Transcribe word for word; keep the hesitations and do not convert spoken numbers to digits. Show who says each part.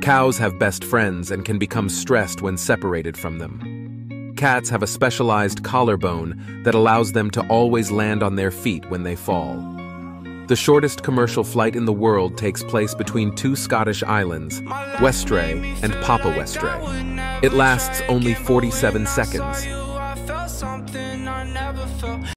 Speaker 1: Cows have best friends and can become stressed when separated from them. Cats have a specialized collarbone that allows them to always land on their feet when they fall. The shortest commercial flight in the world takes place between two Scottish islands, Westray and Papa Westray. It lasts only forty-seven seconds.